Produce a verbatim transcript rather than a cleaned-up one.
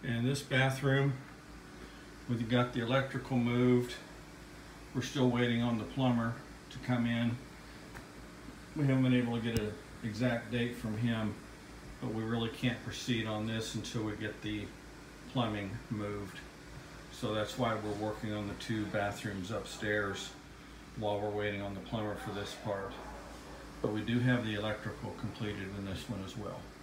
And this bathroom, we've got the electrical moved. We're still waiting on the plumber to come in. We haven't been able to get an exact date from him, but we really can't proceed on this until we get the plumbing moved. So that's why we're working on the two bathrooms upstairs while we're waiting on the plumber for this part. But we do have the electrical completed in this one as well.